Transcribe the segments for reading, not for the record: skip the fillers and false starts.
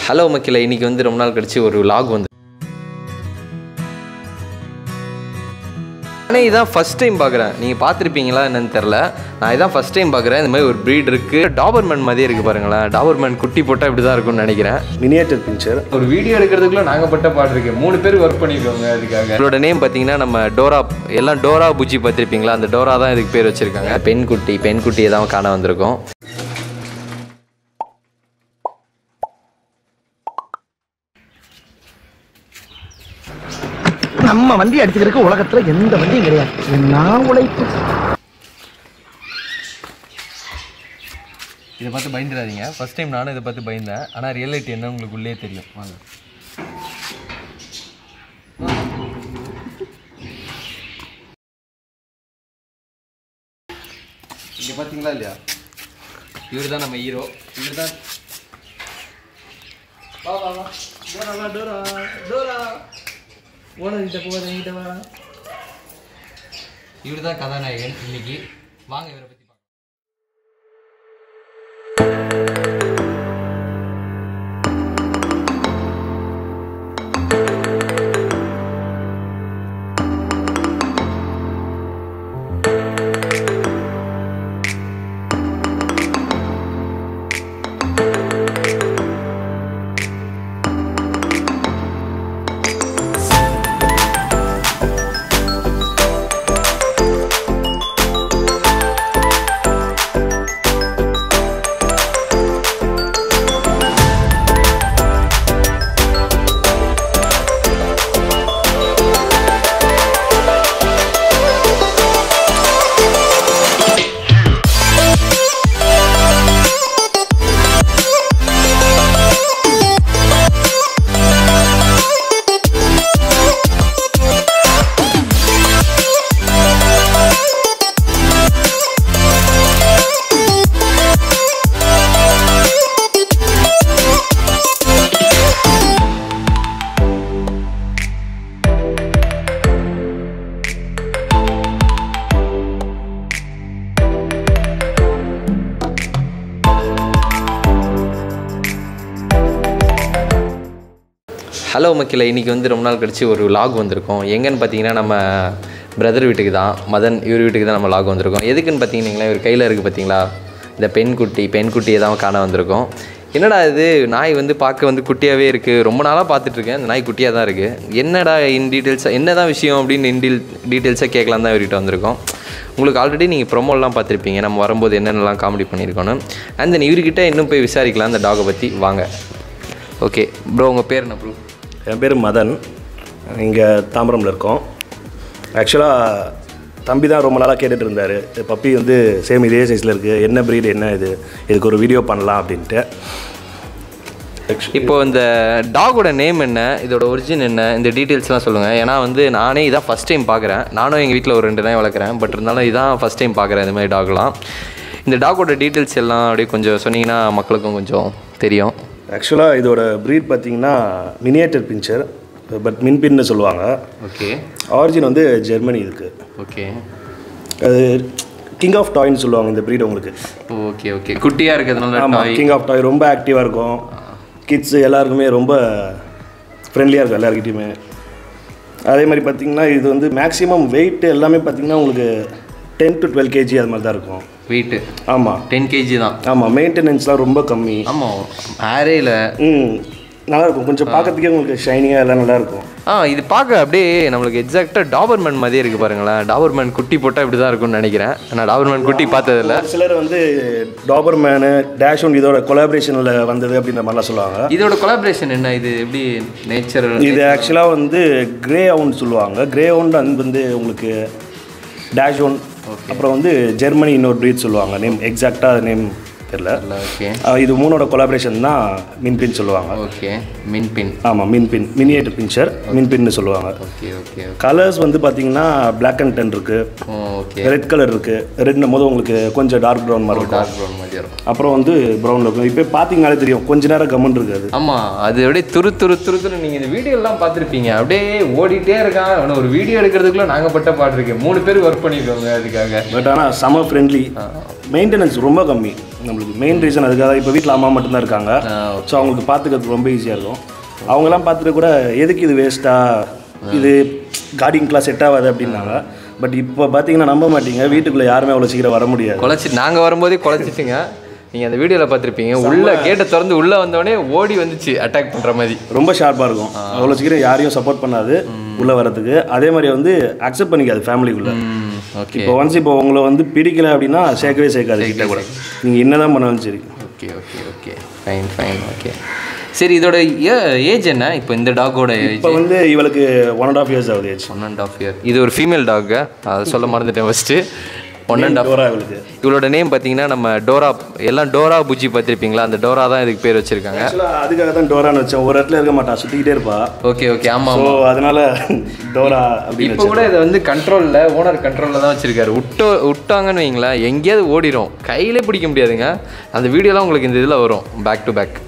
Hello மக்களே, இன்றைக்கி வந்து ரொம்ப நாள் கழிச்சு ஒரு vlog வந்து ஆனால் இதான் ஃபஸ்ட் டைம் பார்க்குறேன். நீங்கள் பார்த்துருப்பீங்களா என்னன்னு தெரில. நான் இதான் ஃபஸ்ட் டைம் பார்க்குறேன். இந்த மாதிரி ஒரு ப்ரீட் இருக்குது. டாபர்மேன் மாதிரியே இருக்குது பாருங்களேன். டாபர்மேன் குட்டி போட்டால் இப்படி தான் இருக்கும்னு நினைக்கிறேன். Miniature pinscher. ஒரு வீடியோ எடுக்கிறதுக்குள்ளே நாங்கள் பட்ட பாட்டு இருக்கேன். 3 பேர் ஒர்க் பண்ணியிருக்கோங்க அதுக்காக. இதோட நேம் பார்த்தீங்கன்னா நம்ம டோரா, எல்லாம் டோரா புஜ்ஜி பார்த்துருப்பீங்களா, அந்த டோரா தான் இதுக்கு பேர் வச்சுருக்காங்க. பெண் குட்டியை தான் காண வந்திருக்கோம். நம்ம வண்டி அடிச்சுக்கிறதுக்கு உலகத்துல எந்த வண்டியும் கிடையாது. நான் உழைப்பு. இதை பார்த்து பயந்துடாதீங்க. ஃபர்ஸ்ட் டைம் நானும் இதை பார்த்து பயந்தேன். ஆனால் ரியாலிட்டி என்ன உங்களுக்கு உள்ளே தெரியும். வாங்க. இங்கே பார்த்தீங்களா இல்லையா, இவர் தான் நம்ம ஹீரோ. இவர் தான் டோரா டோரா ஓனர்கிட்ட போகிட்ட வா. இவர் தான் கதாநாயகன் இன்னைக்கு. வாங்க இவரை பற்றி பார்க்கலாம். ஹலோ மக்களே, இன்றைக்கி வந்து ரொம்ப நாள் கழிச்சு ஒரு vlog வந்திருக்கோம். எங்கன்னு பார்த்தீங்கன்னா நம்ம பிரதர் வீட்டுக்கு தான், மதன் இவர் வீட்டுக்கு தான் நம்ம vlog வந்திருக்கோம். எதுக்குன்னு பார்த்தீங்கன்னா இவர் கையில் இருக்குது பார்த்தீங்களா, இந்த பெண் குட்டியை தான் காண வந்திருக்கோம். என்னடா இது நாய் வந்து பார்க்க வந்து குட்டியாகவே இருக்குது. ரொம்ப நாளாக பார்த்துட்ருக்கேன். இந்த நாய் குட்டியாக தான் இருக்குது. என்னடா டீட்டெயில்ஸாக என்ன தான் விஷயம் அப்படின்னு டீட்டெயில்ஸாக கேட்கலாம் தான் இவர்கிட்ட வந்திருக்கோம். உங்களுக்கு ஆல்ரெடி நீங்கள் ப்ரொமோலாம் பார்த்துருப்பீங்க, நம்ம வரும்போது என்னென்னலாம் காமெடி பண்ணியிருக்கோன்னு. அண்ட் தென் இவர்கிட்ட இன்னும் போய் விசாரிக்கலாம் அந்த டாகை பற்றி. வாங்க. ஓகே ப்ரோ, உங்கள் பேர் என்ன ப்ரோ? என் பேர் மதன். இங்கே தாம்பரமில் இருக்கோம். ஆக்சுவலாக தம்பி தான் ரொம்ப நாளாக கேட்டுட்டு இருந்தார். பப்பி வந்து சேம் இதே சைஸில் இருக்குது, என்ன ப்ரீடு, என்ன இதுக்கு ஒரு வீடியோ பண்ணலாம் அப்படின்ட்டு. இப்போது இந்த டாகோட நேம் என்ன, இதோட ஒரிஜின் என்ன, இந்த டீட்டெயில்ஸ்லாம் சொல்லுங்கள். ஏன்னா வந்து நானே இதான் ஃபஸ்ட் டைம் பார்க்குறேன். நானும் எங்கள் வீட்டில் ஒரு 2 நாய் வளர்க்குறேன். பட் இருந்தாலும் இதான் ஃபஸ்ட் டைம் பார்க்குறேன் இந்த மாதிரி டாக்லாம். இந்த டாகோட டீட்டெயில்ஸ் எல்லாம் அப்படியே கொஞ்சம் சொன்னீங்கன்னா மக்களுக்கும் கொஞ்சம் தெரியும். ஆக்சுவலாக இதோட ப்ரீட் பார்த்திங்கன்னா மினியேச்சர் பின்ச்சர், பட் மின்பின்னு சொல்லுவாங்க. ஓகே. ஆரிஜின் வந்து ஜெர்மனி இருக்குது. ஓகே. அது கிங் ஆஃப் டாய்ன்னு சொல்லுவாங்க இந்த ப்ரீட் உங்களுக்கு. Okay okay. குட்டியாக இருக்கிறதுனால ஆமாம், கிங் ஆஃப் டாய். ரொம்ப ஆக்டிவாக இருக்கும். கிட்ஸு எல்லாருக்குமே ரொம்ப ஃப்ரெண்ட்லியாக இருக்கும் எல்லாருக்கிட்டையுமே. அதே மாதிரி பார்த்திங்கன்னா இது வந்து மேக்ஸிமம் வெயிட் எல்லாமே பார்த்திங்கன்னா உங்களுக்கு 10 to 12 kg அது மாதிரி தான் இருக்கும் வெயிட்டு. ஆமாம், 10 kg தான். ஆமாம், மெயின்டெனன்ஸ்லாம் ரொம்ப கம்மி. ஆமாம், ஆரேல நல்லாயிருக்கும். கொஞ்சம் பார்க்கறதுக்கே உங்களுக்கு ஷைனிங்காக எல்லாம் நல்லாயிருக்கும். இது பார்க்க அப்படியே நம்மளுக்கு எக்ஸாக்டாக டாபர்மேன் மாதிரியே இருக்குது பாருங்களேன். டாபர்மேன் குட்டி போட்டால் இப்படி தான் இருக்கும்னு நினைக்கிறேன். நான் டாபர்மேன் குட்டி பார்த்ததில்ல. சிலர் வந்து டாபர்மேனு டேஷ்ஹவுண்ட் இதோட கொலாபரேஷனில் வந்தது அப்படின்ற மாதிரிலாம் சொல்லுவாங்க. இதோட கொலாபரேஷன் என்ன, இது எப்படி நேச்சர்? இது ஆக்சுவலாக வந்து கிரேஹவுண்ட் சொல்லுவாங்க. கிரேஹவுண்ட் வந்து உங்களுக்கு டேஷ்ஹவுண்ட், அப்புறம் வந்து ஜெர்மனி இன்னொரு ப்ரீட் சொல்லுவாங்க. நேம் எக்ஸாக்டாக நேம் தெரியல. ஓகே. இது 3ஓட கொலாபரேஷன் தான் மின்பின் சொல்லுவாங்க. Okay, min pin. ஆமாம், மின்பின், மினியேட்டர் பின்ச்சர், மின்பின்னு சொல்லுவாங்க. Okay okay. கலர்ஸ் வந்து பார்த்தீங்கன்னா பிளாக் அண்ட் டென் இருக்குது. ஓகே. ரெட் கலர் இருக்குது. ரெட்னும் போது உங்களுக்கு கொஞ்சம் டார்க் ப்ரௌன் மாதிரி இருக்கும். டார்க் ப்ரௌன் மாதிரி இருக்கும். அப்புறம் வந்து ப்ரௌன் இருக்கும். இப்போ பார்த்தீங்கனாலே தெரியும், கொஞ்ச நேரம் கம்மன் இருக்காது. ஆமாம், அது அப்படியே துரு நீங்கள் இந்த வீடியோலாம் பார்த்துருப்பீங்க. அப்படியே ஓடிட்டே இருக்கான். ஆனால் ஒரு வீடியோ எடுக்கிறதுக்குள்ள நாங்கள் பட்ட பாட்டு இருக்கேன். 3 பேர் ஒர்க் பண்ணியிருக்கோங்க அதுக்காக. பட் ஆனால் செம ஃப்ரெண்ட்லி, மெயின்டெனன்ஸ் ரொம்ப கம்மி. நம்மளுக்கு மெயின் ரீசன் அதுக்காக. இப்போ வீட்டில் அம்மா மட்டும்தான் இருக்காங்க, ஸோ அவங்களுக்கு பார்த்துக்கிறதுக்கு ரொம்ப ஈஸியாக இருக்கும். அவங்கெல்லாம் பார்த்துட்டு கூட எதுக்கு இது வேஸ்ட்டாக, இது கார்டிங்க்கெலாம் செட் ஆகாது அப்படின்னாங்க. பட் இப்போ பார்த்தீங்கன்னா நம்ப மாட்டீங்க, வீட்டுக்குள்ளே யாருமே அவ்வளோ சீக்கிரம் வர முடியாது. குலைச்சி நாங்கள் வரும்போதே குலைச்சிட்டுங்க. நீங்கள் அந்த வீடியோவில் பார்த்துருப்பீங்க, உள்ளே கேட்டை திறந்து உள்ளே வந்தோடனே ஓடி வந்துச்சு அட்டாக் பண்ணுற மாதிரி. ரொம்ப ஷார்ப்பாக இருக்கும், அவ்வளோ சீக்கிரம் யாரையும் சப்போர்ட் பண்ணாது உள்ளே வரதுக்கு. அதே மாதிரி வந்து அக்செப்ட் பண்ணிக்காது ஃபேமிலிக்குள்ளே. ஓகே. இப்போ ஒன்ஸ் இப்போ உங்களை வந்து பிடிக்கல அப்படின்னா சேர்க்காது கிட்ட கூட, நீங்கள் என்ன தான் பண்ணாலும் சரி. Okay okay okay fine fine okay. சரி, இதோட ஏஜ் என்ன இப்போ இந்த டாகோட ஏஜ்? இப்போ வந்து இவளுக்கு 1.5 years ஆகுது ஏஜ். 1.5 year. இது ஒரு ஃபீமேல் டாக்கு, அதை சொல்ல மறந்துட்டேன் ஃபஸ்ட்டு. 1.5 டோரா இவளுக்கு. இவளோட நேம் பார்த்தீங்கன்னா நம்ம டோரா, எல்லாம் டோரா புஜ்ஜி பார்த்துருப்பீங்களா, அந்த டோரா தான் இதுக்கு பேர் வச்சிருக்காங்க. அதுக்காக தான் டோரான்னு வச்சேன், ஒரு இடத்துல இருக்க மாட்டா, சுற்றிக்கிட்டே இருப்பா. ஓகே ஓகே ஆமாம். ஸோ அதனால டோரா அப்படின்னு. இப்போ கூட இதை வந்து கண்ட்ரோலில், ஓனர் கண்ட்ரோலில் தான் வச்சிருக்காரு. விட்டாங்கன்னு வைங்களேன் எங்கேயாவது ஓடிடும், கையிலே பிடிக்க முடியாதுங்க. அந்த வீடியோலாம் உங்களுக்கு இந்த இதில் வரும் back to back.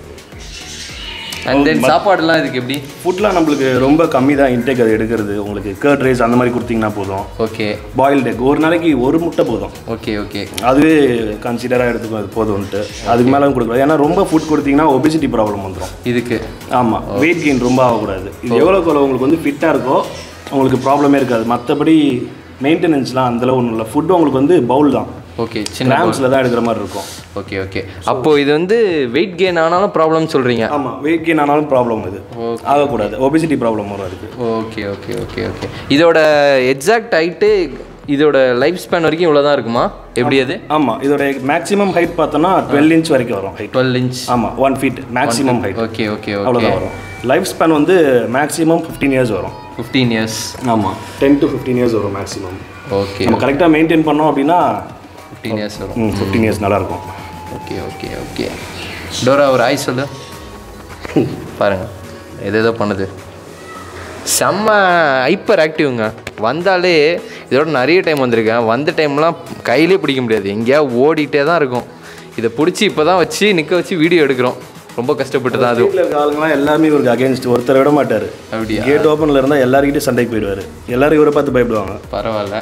And then சாப்பாடுலாம் இதுக்கு எப்படி? ஃபுட்லாம் நம்மளுக்கு ரொம்ப கம்மி தான் இன்டேக் அது எடுக்கிறது. உங்களுக்கு கர்ட் ரைஸ் அந்த மாதிரி கொடுத்தீங்கன்னா போதும். ஓகே. பாயில்டு எக் ஒரு நாளைக்கு ஒரு முட்டை போதும். Okay okay. அதுவே கன்சிடராக எடுத்துக்கும், அது போதும்ன்ட்டு. அதுக்கு மேலே கொடுக்கூடாது, ஏன்னா ரொம்ப ஃபுட் கொடுத்தீங்கன்னா ஒபிசிட்டி ப்ராப்ளம் வந்துடும் இதுக்கு. ஆமாம், வெயிட் கெயின் ரொம்ப ஆகக்கூடாது. இது எவ்வளோக்கு உங்களுக்கு வந்து ஃபிட்டாக இருக்கோ உங்களுக்கு ப்ராப்ளமே இருக்காது. மற்றபடி மெயின்டெனன்ஸ்லாம் அந்தளவு ஒன்றும் இல்லை. ஃபுட்டு உங்களுக்கு வந்து பவுல் தான். ஓகே, சின்ன கிராம்ஸில் தான் எடுக்கிற மாதிரி இருக்கும். Okay okay. அப்போது இது வந்து வெயிட் கெயின் ஆனாலும் ப்ராப்ளம் சொல்கிறீங்க? ஆமாம், வெயிட் கெயின் ஆனாலும் ப்ராப்ளம் இது ஆகக்கூடாது, ஒபிசிட்டி ப்ராப்ளம் வரும் அதுக்கு. Okay okay okay okay. இதோட எக்ஸாக்ட் ஹைட்டு, இதோட லைஃப் ஸ்பேன் வரைக்கும் இவ்வளோ தான் இருக்குமா எப்படி அது? ஆமாம், இதோட மேக்ஸிமம் ஹைட் பார்த்தோன்னா 12 inch வரைக்கும் வரும். 12 inch. ஆமாம், 1 feet maximum height. Okay okay okay. அவ்வளோதான் வரும். லைஃப் ஸ்பேன் வந்து மேக்ஸிமம் 15 years வரும். 15 years. ஆமாம், 10 to 15 years வரும் மேக்ஸிமம். ஓகே. நம்ம கரெக்டாக மெயின்டைன் பண்ணோம் அப்படின்னா 15 years வரும். 15 years நல்லாயிருக்கும். Okay okay okay. டோரா ஒரு ஆய் சொல்லு பாருங்கள், எதோ பண்ணுது. செம்ம ஹைப்பர் ஆக்டிவ்ங்க. வந்தாலே இதோட நிறைய டைம் வந்திருக்கேன். வந்த டைம்லாம் கையிலே பிடிக்க முடியாது, எங்கேயா ஓடிட்டே தான் இருக்கும். இதை பிடிச்சி இப்போ தான் வச்சு நிற்க வச்சு வீடியோ எடுக்கிறோம். ரொம்ப கஷ்டப்பட்டு தான். அது வீட்டில் இருக்க ஆளுங்களாம் எல்லாமே இவருக்கு அகேன்ஸ்ட், ஒருத்தரை விட மாட்டார். அப்படியா? கேட் ஓப்பனில் இருந்தால் எல்லாருக்கிட்டையும் சண்டைக்கு போயிடுவார். எல்லாரும் இவரை பார்த்து பயப்படுவாங்க. பரவாயில்ல.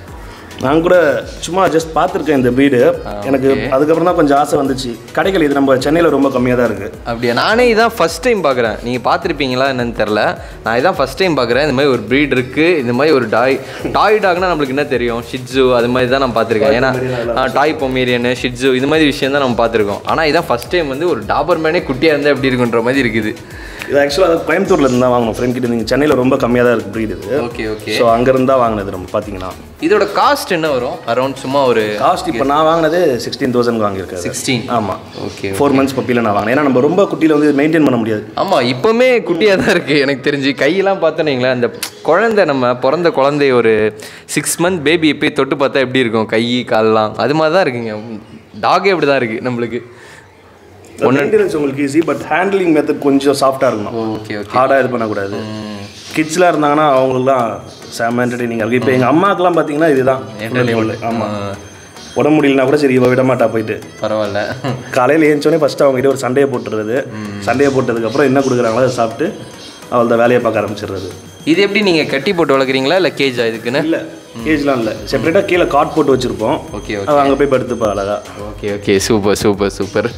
நான் கூட சும்மா ஜஸ்ட் பார்த்துருக்கேன் இந்த ப்ரீடு. எனக்கு அதுக்கப்புறம் தான் கொஞ்சம் ஆசை வந்துச்சு. கடைகள் இது நம்ம சென்னையில் ரொம்ப கம்மியாக தான் இருக்குது. அப்படியா? நானே இதான் ஃபஸ்ட் டைம் பார்க்குறேன். நீங்கள் பார்த்துருப்பீங்களா என்னன்னு தெரில, நான் இதான் ஃபஸ்ட் டைம் பார்க்குறேன். இந்த மாதிரி ஒரு ப்ரீட் இருக்குது, இந்த மாதிரி ஒரு டாய் டாக்னா நம்மளுக்கு என்ன தெரியும், ஷிட்ஸு அது மாதிரி தான் நான் பார்த்துருக்கேன். ஏன்னா டாய் பொமேரியனு, ஷிட்ஸு இது மாதிரி விஷயம் தான் நம்ம பார்த்துருக்கோம். ஆனால் இதான் ஃபஸ்ட் டைம் வந்து ஒரு டாபர்மேனே குட்டியாக இருந்தால் எப்படி இருக்குன்ற மாதிரி இருக்குது. இது ஆக்சுவலாக அது கோயம்புத்தூரில் இருந்து தான் வாங்கணும் ஃப்ரெண்ட் கிட்ட. நீங்கள் சென்னையில் ரொம்ப கம்மியாக தான் இருக்குது ப்ரீட் இது. Okay okay. ஸோ அங்கேருந்து தான் வாங்கினது. நம்ம பார்த்தீங்கன்னா இதோட காஸ்ட் என்ன வரும் அரௌண்ட்? சும்மா ஒரு காஸ்ட் இப்போ நான் வாங்கினது 16,000 வாங்கியிருக்கேன். 16? ஆமாம். ஓகே. 4 months பப்பியில் நான் வாங்கினேன். ஏன்னா நம்ம ரொம்ப குட்டியில் வந்து மெயின்டைன் பண்ண முடியாது. ஆமாம், இப்போவுமே குட்டியாக தான் இருக்குது எனக்கு தெரிஞ்சு. கையெல்லாம் பார்த்தோன்னீங்களா, அந்த குழந்தை, நம்ம பிறந்த குழந்தை ஒரு 6 month பேபி போய் தொட்டு பார்த்தா எப்படி இருக்கும் கை கால்லாம், அது மாதிரி தான் இருக்குங்க. டாகே அப்படி தான் இருக்குது நம்மளுக்கு. மெயின்டெனன்ஸ் உங்களுக்கு ஈஸி, பட் ஹேண்ட்லிங் மெத்தட் கொஞ்சம் சாஃப்டாக இருக்கணும். Okay okay. ஹார்டாக இது பண்ணக்கூடாது. கிட்ஸ்லாம் இருந்தாங்கன்னா அவங்களுக்குலாம் செம்ம என்டர்டெய்னிங்காக இருக்குது. இப்போ எங்கள் அம்மாக்கெல்லாம் பார்த்தீங்கன்னா இதுதான் என்டர்டெயின்மெண்ட். ஆமாம், உடம்பு முடியலனா கூட சரி இவ விட மாட்டா போயிட்டு. பரவாயில்ல. காலையில் ஏஞ்சோடனே ஃபஸ்ட்டு அவங்ககிட்ட ஒரு சண்டையை போட்டுறது. சண்டையை போட்டதுக்கப்புறம் என்ன கொடுக்குறாங்களோ அதை சாப்பிட்டு அவள் தான் வேலையை பார்க்க ஆரம்பிச்சிடுறது. இது எப்படி நீங்கள் கட்டி போட்டு வளர்க்குறீங்களா இல்லை கேஜா இதுக்குன்னு? இல்லை, கேஜ்லாம் இல்லை, செப்பரேட்டாக கீழே காட் போட்டு வச்சுருப்போம். Okay okay. அங்கே போய் படுத்துப்பா அழகா. Okay okay, super super super.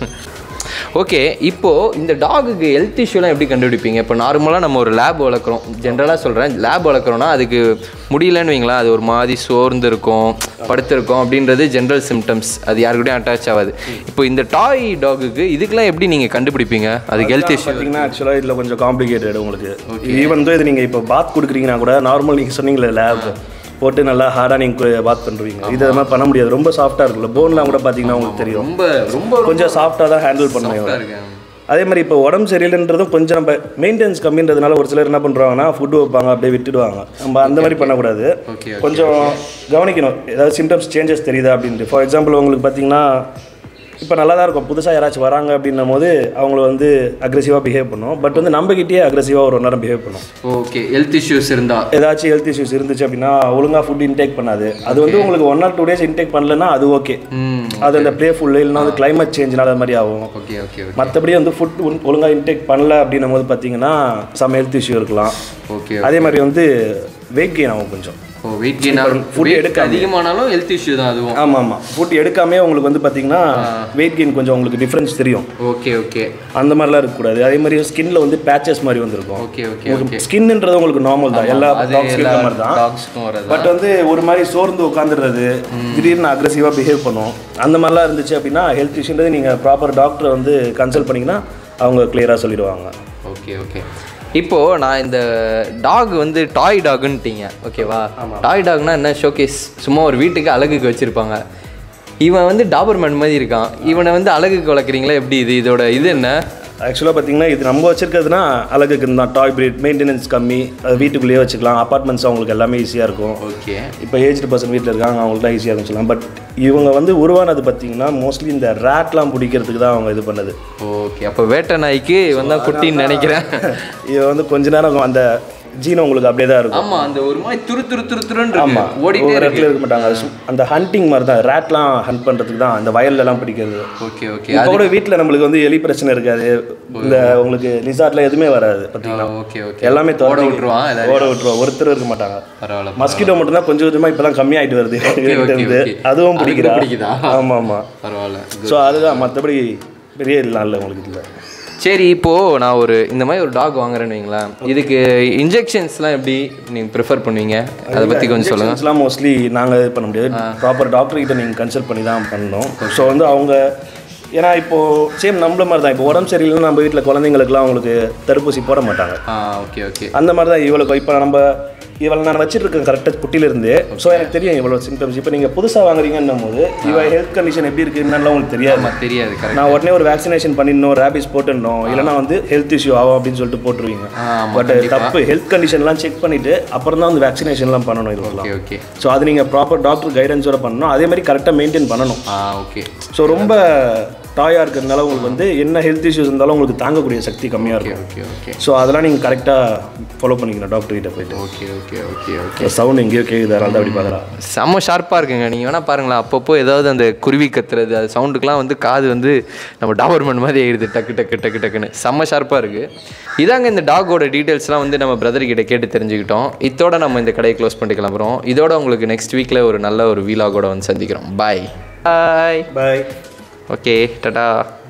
Okay, இப்போது இந்த டாகுக்கு ஹெல்த் இஷ்யூலாம் எப்படி கண்டுபிடிப்பீங்க? இப்போ நார்மலாக நம்ம ஒரு லேப் வளர்க்குறோம், ஜென்ரலாக சொல்கிறேன், லேப் வளர்க்குறோன்னா அதுக்கு முடியலன்னு வைங்களா, அது ஒரு மாதிரி சோர்ந்து இருக்கும், படுத்திருக்கும் அப்படின்றது ஜென்ரல் சிம்டம்ஸ். அது யாருக்கிட்டையும் அட்டாச் ஆகாது. இப்போ இந்த டாய் டாகுக்கு இதுக்கெல்லாம் எப்படி நீங்கள் கண்டுபிடிப்பீங்க அதுக்கு ஹெல்த் இஷ்யூ? பார்த்தீங்கன்னா ஆக்சுவலாக இதில் கொஞ்சம் காம்ப்ளிகேட்டட் உங்களுக்கு. ஈவன் தான் இது நீங்கள் இப்போ பாத் கொடுக்குறீங்கன்னா கூட நார்மல் நீங்கள் சொன்னீங்களே லேப் போட்டு நல்லா ஹார்டாக நீங்கள் பாத் பண்ணுவீங்க. இது மாதிரி பண்ண முடியாது, ரொம்ப சாஃப்டாக இருக்குல்ல. போன்லாம் கூட பார்த்தீங்கன்னா உங்களுக்கு தெரியும், ரொம்ப ரொம்ப கொஞ்சம் சாஃப்டாக தான் ஹேண்டில் பண்ணுவாங்க. அதே மாதிரி இப்போ உடம்பு சரியில்லைன்றதும் கொஞ்சம் நம்ம மெயின்டெனன்ஸ் கம்மின்றதுனால ஒரு சிலர் என்ன பண்ணுறாங்கன்னா ஃபுட்டு வைப்பாங்க, அப்படியே விட்டுடுவாங்க. நம்ம அந்த மாதிரி பண்ணக்கூடாது, கொஞ்சம் கவனிக்கணும். ஏதாவது சிம்டம்ஸ் சேஞ்சஸ் தெரியுதா அப்படின்ட்டு. ஃபார் எக்ஸாம்பிள் உங்களுக்கு பார்த்தீங்கன்னா இப்போ நல்லா தான் இருக்கும், புதுசாக யாராச்சும் வராங்க அப்படின்னும் போது அவங்கள வந்து அக்ரெசிவாக பிஹேவ் பண்ணும். பட் வந்து நம்மகிட்டயே அக்ரெசிவாக ஒரு நேரம் பிஹேவ் பண்ணும். ஓகே, ஹெல்த் இஷ்யூஸ் இருந்தால், ஏதாச்சும் ஹெல்த் இஷ்யூஸ் இருந்துச்சு அப்படின்னா ஒழுங்காக ஃபுட் இன்டேக் பண்ணாது. அது வந்து உங்களுக்கு 1 or 2 days இன்டேக் பண்ணலன்னா அது ஓகே. அது அந்த ப்ளேஃபுல் இல்லைன்னா வந்து கிளைமேட் சேஞ்ச்னால அது மாதிரி ஆகும். Okay okay. மற்றபடி வந்து ஃபுட் ஒழுங்காக இன்டேக் பண்ணல அப்படின்னும் போது பார்த்தீங்கன்னா சம் ஹெல்த் இஷ்யூ இருக்கலாம். ஓகே. அதே மாதிரி வந்து வெயிட் கெயின் ஆகும் கொஞ்சம். வெயிட் கெயின் ஃபுட் எடுக்க அதிகமானாலும் ஹெல்த் இஷ்யூ தான் அதுவும். ஆமாம், ஃபுட் எடுக்காமே உங்களுக்கு வந்து பார்த்தீங்கன்னா வெயிட் கெயின் கொஞ்சம் உங்களுக்கு டிஃப்ரென்ஸ் தெரியும். ஓகே அந்த மாதிரிலாம் இருக்கக்கூடாது. அதே மாதிரி ஸ்கின்ல வந்து பேச்சஸ் மாதிரி வந்துருக்கும். ஓகே ஸ்கின்ன்றது உங்களுக்கு நார்மல் தான், எல்லா டாக்ஸ்க்கும் மாதிரி தான். பட் வந்து ஒரு மாதிரி சோர்ந்து உட்காந்துடுறது, திடீர்னு அக்ரெசிவாக பிஹேவ் பண்ணும், அந்த மாதிரிலாம் இருந்துச்சு அப்படின்னா ஹெல்த் இஷ்யூன்றது நீங்கள் ப்ராப்பர் டாக்டரை வந்து கன்சல்ட் பண்ணிங்கன்னா அவங்க கிளியராக சொல்லிடுவாங்க. ஓகே இப்போது நான் இந்த டாக் வந்து டாய் டாகுன்ட்டீங்க, ஓகேவா? டாய் டாக்னா என்ன? ஷோகேஸ், சும்மா ஒரு வீட்டுக்கு அழகுக்கு வச்சுருப்பாங்க. இவன் வந்து டாபர்மேன் மாதிரி இருக்கான், இவனை வந்து அழகுக்கு வளர்க்குறீங்களா எப்படி? இதோட இது என்ன? ஆக்சுவலாக பார்த்தீங்கன்னா இது நம்ம வச்சுருக்கிறதுனா அழகுக்கு தான். டாய் பிரீட், மெயின்டெனன்ஸ் கம்மி, அது வீட்டுக்குள்ளேயே வச்சுக்கலாம். அப்பார்ட்மெண்ட்ஸ் அவங்களுக்கு எல்லாமே ஈஸியாக இருக்கும். ஓகே, இப்போ ஏஜ்டு பர்சன் வீட்டில் இருக்காங்க, அவங்களுக்குலாம் ஈஸியாக இருக்கும் சொல்லலாம். பட் இவங்க வந்து உருவானது பார்த்தீங்கன்னா மோஸ்ட்லி இந்த ரேட்லாம் பிடிக்கிறதுக்கு தான் அவங்க இது பண்ணது. ஓகே, அப்போ வேட்டை நாய்க்கு வந்தால் குட்டின்னு நினைக்கிறேன். இது வந்து கொஞ்ச நேரம் அந்த ஜீன் உங்களுக்கு அப்படியே தான் இருக்கும். ஆமாம், அந்த ஒரு மாதிரி துருன்னு. ஆமாம், ஓடிட்டே இடத்துல இருக்க மாட்டாங்க. அந்த ஹண்டிங் மாதிரி தான், ரேட்லாம் ஹண்ட் பண்ணுறதுக்கு தான், அந்த வயல்லலாம் பிடிக்கிறது. ஓகே அதோட வீட்டில் நம்மளுக்கு வந்து எலி பிரச்சனை இருக்காது, இந்த உங்களுக்கு லிசார்ட்ல எதுவுமே வராது பார்த்தீங்கன்னா. எல்லாமே ஓட விட்டுருவான், ஒருத்தர் இருக்க மாட்டாங்க. பரவாயில்ல. மஸ்கிட்டோ மட்டும் தான் கொஞ்சம் கொஞ்சமாக இப்போலாம் கம்மியாகிட்டு வருது, அதுவும் பிடிக்குதா? ஆமாம், பரவாயில்ல. ஸோ அதுதான், மற்றபடி பெரிய இல்லை உங்களுக்கு இல்லை. சரி, இப்போது நான் இந்த மாதிரி ஒரு டாக் வாங்குறேன்னு வைங்களேன், இதுக்கு இன்ஜெக்ஷன்ஸ்லாம் எப்படி நீங்கள் ப்ரிஃபர் பண்ணுவீங்க? அதை பற்றி கொஞ்சம் சொல்லுங்கள். இன்ஜெக்ஷன்ஸ்லாம் மோஸ்ட்லி நாங்கள் இது பண்ண முடியாது, ப்ராப்பர் டாக்டர்கிட்ட நீங்கள் கன்சல்ட் பண்ணி தான் பண்ணணும். ஸோ வந்து அவங்க, ஏன்னா இப்போது சேம் நம்மள மாதிரி தான், இப்போ உடம்பு சரியில்லைன்னா நம்ம வீட்டில் குழந்தைங்களுக்குலாம் அவங்களுக்கு தடுப்பூசி போட மாட்டாங்க. ஓகே அந்த மாதிரி தான் இவளுக்கு. இப்போ நம்ம இவளை நான் வச்சுருக்கேன் கரெக்டாக குட்டிலிருந்து. ஸோ எனக்கு தெரியும் இவ்வளோ சிம்டம்ஸ். இப்போ நீங்கள் புதுசாக வாங்குறீங்கன்னும் போது இவள் ஹெல்த் கண்டிஷன் எப்படி இருக்குன்னு உங்களுக்கு தெரியாது. நான் உடனே ஒரு வேக்சினேஷன் பண்ணிடணும், ரேபிஸ் போட்டுடணும், இல்லைனா வந்து ஹெல்த் இஷ்யூ ஆகும் அப்படின்னு சொல்லிட்டு போட்டுருவீங்க. பட் தப்பு, ஹெல்த் கண்டிஷன்லாம் செக் பண்ணிவிட்டு அப்புறம் தான் வந்து வேக்சினேஷன்லாம் பண்ணணும் இதெல்லாம். ஓகே, ஸோ அது நீங்கள் ப்ராப்பர் டாக்டர் கைடன்ஸோட பண்ணணும், அதே மாதிரி கரெக்டாக மெயின்டைன் பண்ணணும். ஓகே. ஸோ ரொம்ப டாயாக இருக்கிறதுனால உங்களுக்கு வந்து என்ன ஹெல்த் இஷ்யூஸ் இருந்தாலும் உங்களுக்கு தாங்கக்கூடிய சக்தி கம்மியாக இருக்கும். ஓகே. ஸோ அதெல்லாம் நீங்கள் கரெக்டாக ஃபாலோ பண்ணிக்கணும் டாக்டர்கிட்ட போய்ட்டு. ஓகே. சவுண்ட் எங்கேயோ கேட்குது, அதனால தான் அப்படி பார்க்குறா. செம்ம ஷார்ப்பாக இருக்குங்க. நீங்கள் வேணால் பாருங்களேன், அப்பப்போ ஏதாவது அந்த குருவி கத்துறது, அது சவுண்டுக்கெலாம் வந்து காது வந்து நம்ம டாபர்மேன் மாதிரி ஆகிடுது, டக்குன்னு செம்ம ஷார்ப்பாக இருக்குது. இதாங்க இந்த டாகோட டீட்டெயில்ஸ்லாம் வந்து நம்ம பிரதர்கிட்ட கேட்டு தெரிஞ்சுக்கிட்டோம். இதோட நம்ம இந்த கடையை க்ளோஸ் பண்ணிட்டு கிளம்புறோம். இதோட உங்களுக்கு நெக்ஸ்ட் வீக்கில் ஒரு நல்ல ஒரு வீலாகோட வந்து சந்திக்கிறோம். பாய். ஓகே, டாடா.